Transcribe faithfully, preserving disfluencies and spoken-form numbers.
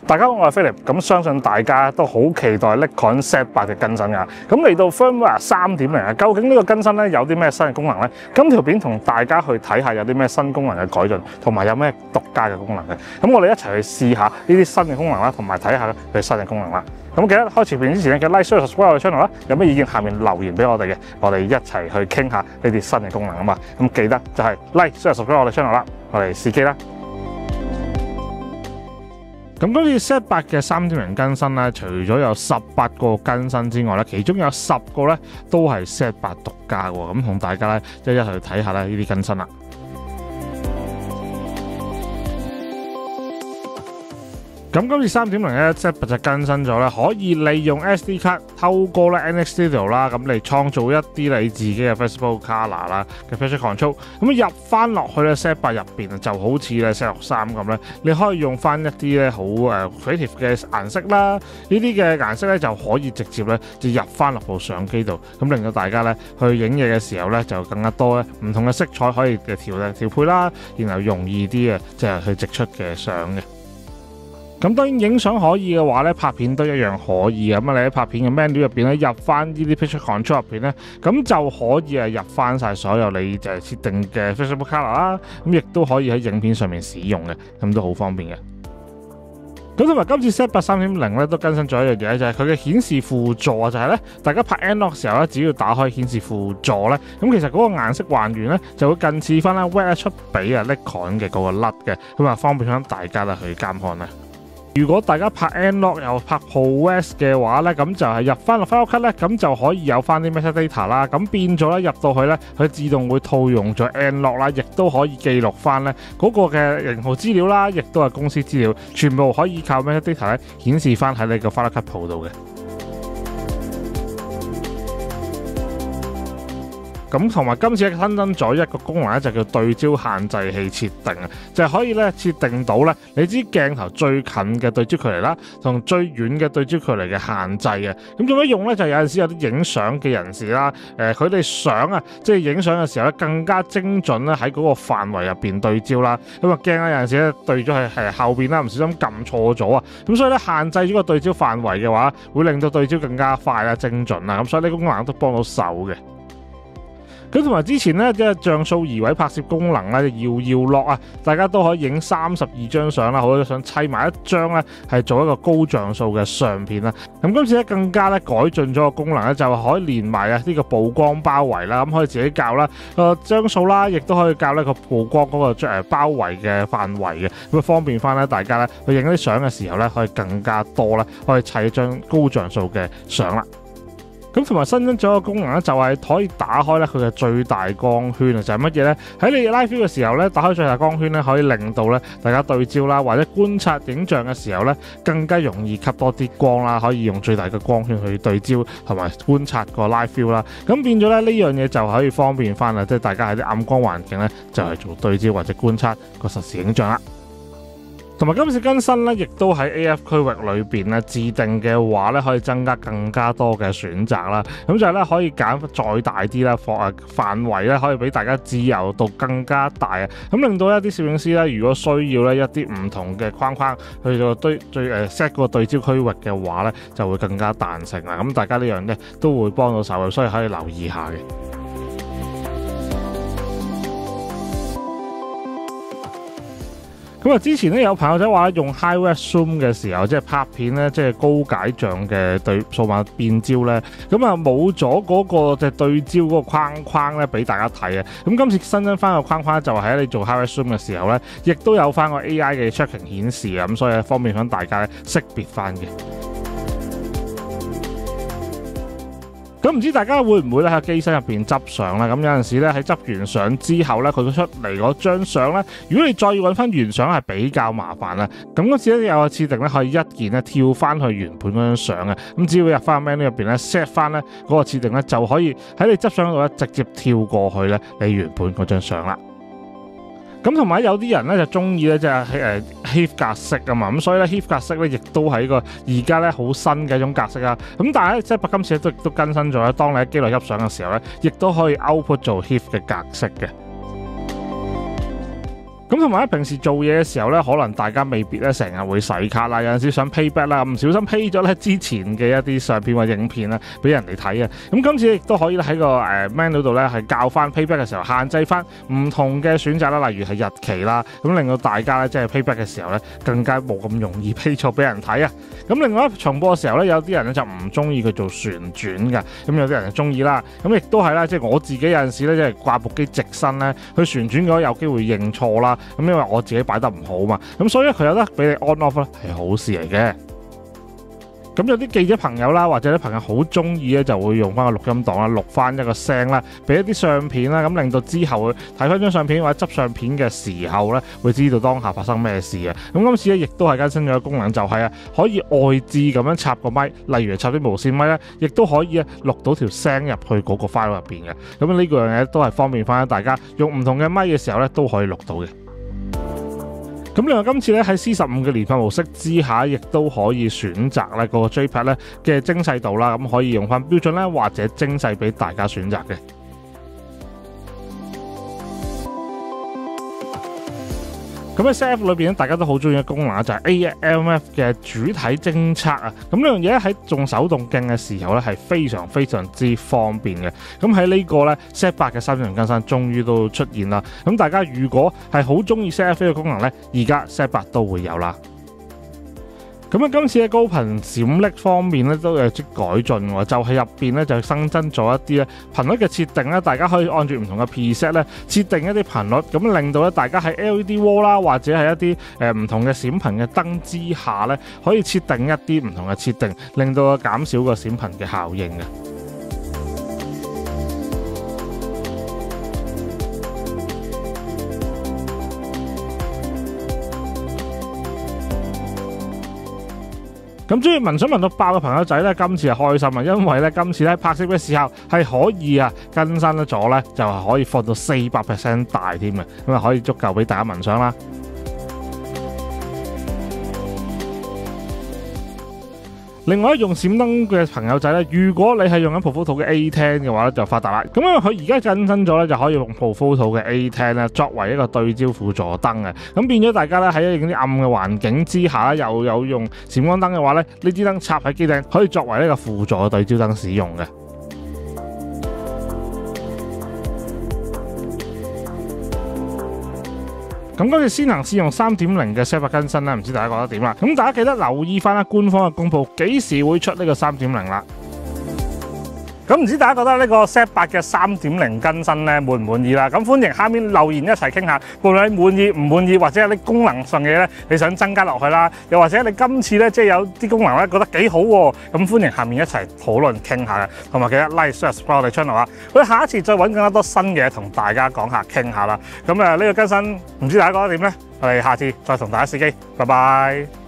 大家好，我係 Philip，咁相信大家都好期待 Nikon Z 八嘅更新㗎。咁嚟到 Firmware 三點零啊，究竟呢個更新咧有啲咩新嘅功能咧？今條片同大家去睇下有啲咩新功能嘅改進，同埋有咩獨家嘅功能嘅。咁我哋一齊去試下呢啲新嘅功能啦，同埋睇下佢新嘅功能啦。咁記得開始片之前嘅 like、share、subscribe 我哋 channel 啦。有咩意見下面留言俾我哋嘅，我哋一齊去傾下呢啲新嘅功能啊嘛。咁記得就係 like、share、subscribe 我哋 channel 啦。我哋試機啦。咁今次 Z 八嘅三點零更新咧，除咗有十八個更新之外咧，其中有十個咧都係 Z 八獨家嘅喎。咁同大家咧一一去睇下咧呢啲更新啦。咁今次三點零咧 Z 八就更新咗咧，可以利用 S D 卡透過咧 N X Studio 啦，咁嚟創造一啲你自己嘅 Visible Color 啦嘅 Feature Control。咁入翻落去咧 Z 八入邊就好似咧 Z 六三咁咧，你可以用翻一啲咧好誒 creative 嘅顏色啦，呢啲嘅顏色咧就可以直接咧就入翻落部相機度，咁令到大家咧去影嘢嘅時候咧就更加多咧唔同嘅色彩可以嘅調咧調配啦，然後容易啲嘅即係去直出嘅相嘅。咁當然影相可以嘅話咧，拍片都一樣可以咁啊！你喺拍片嘅 menu 入邊咧，入翻呢啲 picture control 入邊咧，咁就可以係入翻晒所有你就係設定嘅 visible color 啦。咁亦都可以喺影片上面使用嘅，咁都好方便嘅。咁同埋今次 Z 八三點零咧都更新咗一樣嘢，就係佢嘅顯示輔助啊，就係、是、咧大家拍 N-Log 嘅時候咧，只要打開顯示輔助咧，咁其實嗰個顏色還原咧就會近似翻啦 Wet 出俾啊 Nikon 嘅嗰個甩嘅，咁啊方便翻大家啦去監看啦。如果大家拍 N-Log 又拍 ProRes 嘅話咧，咁就係入翻落 Final Cut 咧，咁就可以有翻啲 metadata 啦。咁變咗咧入到去咧，佢自動會套用咗 N-Log 啦，亦都可以記錄翻咧嗰個嘅型號資料啦，亦都係公司資料，全部可以靠 metadata 咧顯示翻喺你個 Final Cut Pro 度嘅。咁同埋今次新增咗一個功能咧，就叫對焦限制器設定啊，就係可以咧設定到咧你支鏡頭最近嘅對焦距離啦，同最遠嘅對焦距離嘅限制嘅。咁做咩用咧？就有陣時有啲影相嘅人士啦，誒佢哋想啊，即係影相嘅時候咧更加精準咧喺嗰個範圍入邊對焦啦。咁啊驚啊有陣時咧對咗係係後邊啦，唔小心撳錯咗啊，咁所以咧限制咗個對焦範圍嘅話，會令到對焦更加快啦、精準啦。咁所以呢個功能都幫到手嘅。咁同埋之前咧，即係像素移位拍攝功能咧，搖搖落啊，大家都可以影三十二張相啦，好多想砌埋一張咧，係做一個高像素嘅相片啦。咁今次咧更加咧改進咗個功能咧，就可以連埋啊呢個曝光包圍啦，咁可以自己校啦個張數啦，亦都可以校呢個曝光嗰個誒包圍嘅範圍嘅，咁啊方便翻咧大家咧去影啲相嘅時候咧，可以更加多咧，可以砌一張高像素嘅相啦。咁同埋新增咗個功能咧，就係可以打開咧佢嘅最大光圈啊！就係乜嘢咧？喺你 live view 嘅時候咧，打開最大光圈咧，可以令到咧大家對焦啦，或者觀察影像嘅時候咧，更加容易吸多啲光啦，可以用最大嘅光圈去對焦同埋觀察個 live view 啦。咁變咗咧呢樣嘢就可以方便翻啦，即係大家喺啲暗光環境咧，就係做對焦或者觀察個實時影像啦。同埋今次更新咧，亦都喺 A F 區域裏邊咧自定嘅話咧，可以增加更加多嘅選擇啦。咁就係咧可以揀再大啲啦，範誒範圍咧可以俾大家自由度更加大啊。咁令到一啲攝影師咧，如果需要咧一啲唔同嘅框框去到對最誒 set 嗰個對焦區域嘅話咧，就會更加彈性啦。咁大家呢樣咧都會幫到手嘅，所以可以留意下嘅。咁啊！之前咧有朋友仔話用 High Res Zoom 嘅時候，即係拍片咧，即係高解像嘅對數碼變焦咧，咁啊冇咗嗰個即係對焦嗰個框框咧俾大家睇啊！咁今次新增翻個框框就係喺你做 High Res Zoom 嘅時候咧，亦都有翻個 A I 嘅 tracking 顯示啊，咁所以方便翻大家咧識別翻嘅。咁唔知大家會唔會咧喺機身入邊執相咧？咁有陣時咧喺執完相之後咧，佢出嚟嗰張相咧，如果你再要揾翻原相係比較麻煩啦。咁嗰次咧有個設定咧，可以一鍵咧跳翻去原本嗰張相嘅。咁只要入翻 menu 入邊咧 set 翻咧嗰個設定咧，就可以喺你執相嗰度咧直接跳過去咧你原本嗰張相啦。咁同埋有啲人咧就中意咧即係誒 H E I F 格式啊嘛，咁所以咧 H E I F 格式咧亦都係一個而家咧好新嘅一種格式啦。咁但係咧即係今次都都更新咗咧，當你喺機內執相嘅時候咧，亦都可以 output 做 H E I F 嘅格式嘅。咁咁同埋咧，平時做嘢嘅時候咧，可能大家未必咧成日會洗卡啦，有陣時想 payback 啦，唔小心 pay 咗咧之前嘅一啲相片或影片啦，俾人哋睇啊。咁今次亦都可以喺個誒 menu 度咧，係教翻 payback 嘅時候限制翻唔同嘅選擇啦，例如係日期啦，咁令到大家咧即係 payback 嘅時候咧，更加冇咁容易 pay 錯俾人睇啊。咁另外重播嘅時候咧，有啲人咧就唔中意佢做旋轉嘅，咁有啲人就中意啦。咁亦都係啦，即係我自己有陣時咧，即係掛部機直身咧，去旋轉嘅話有機會認錯啦。咁因為我自己擺得唔好嘛，咁所以佢有得俾你 on off 咧，係好事嚟嘅。咁有啲記者朋友啦，或者啲朋友好中意咧，就會用翻個錄音檔啦，錄翻一個聲啦，俾一啲相片啦，咁令到之後去睇翻張相片或者執相片嘅時候咧，會知道當下發生咩事嘅。咁今次咧亦都係更新咗個功能，就係啊可以外置咁樣插個咪，例如插啲無線咪咧，亦都可以啊錄到條聲入去嗰個 file 入邊嘅。咁呢個樣嘢都係方便翻大家用唔同嘅咪嘅時候咧，都可以錄到嘅。咁另外今次咧喺 C 十五嘅連發模式之下，亦都可以選擇咧個 JPEG 咧嘅精細度啦，咁可以用翻標準咧或者精細俾大家選擇嘅。咁喺 C F 裏邊咧，大家都好中意嘅功能就係 A M F 嘅主體偵測啊！咁呢樣嘢喺用手動鏡嘅時候咧，係非常非常之方便嘅。咁喺呢個咧 Z 八嘅三點零更新終於都出現啦。咁大家如果係好中意 C F 嘅功能咧，而家 Z 八都會有啦。咁啊，今次嘅高頻閃匿方面咧都有啲改進喎，就係入邊咧就新增咗一啲咧頻率嘅設定咧，大家可以按住唔同嘅 preset 咧設定一啲頻率，咁令到咧大家喺 L E D wall 啦，或者係一啲誒唔同嘅閃頻嘅燈之下咧，可以設定一啲唔同嘅設定，令到減少個閃頻嘅效應嘅。咁中意聞水聞到爆嘅朋友仔咧，今次係開心啊，因為咧今次咧拍攝嘅時候係可以啊更新咗咧，就係可以放到四百 percent 大添嘅，咁啊可以足夠俾大家聞賞啦。另外用閃燈嘅朋友仔咧，如果你係用緊 Profoto嘅 A 十嘅話咧，就發達啦。咁因為佢而家更新咗咧，就可以用 Profoto嘅 A 十咧作為一個對焦輔助燈嘅。咁變咗大家咧喺啲暗嘅環境之下咧，又有用閃光燈嘅話咧，呢支燈插喺機頂可以作為一個輔助嘅對焦燈使用嘅。咁今次先行試用三點零嘅 Z 八更新咧，唔知大家覺得點啦？咁大家記得留意翻啦，官方嘅公佈幾時會出呢個三點零啦。咁唔知大家覺得呢個 Z 八嘅三點零更新咧滿唔滿意啦？咁歡迎下面留言一齊傾下，無論你滿意唔滿意，或者有啲功能上嘅嘢咧，你想增加落去啦，又或者你今次咧即係有啲功能咧覺得幾好喎，咁歡迎下面一齊討論傾下嘅，同埋記得 like subscribe 我哋 channel 啊！我哋下一次再揾更加多新嘢同大家講下傾下啦。咁誒呢個更新唔知大家覺得點咧？我哋下次再同大家試機，拜拜。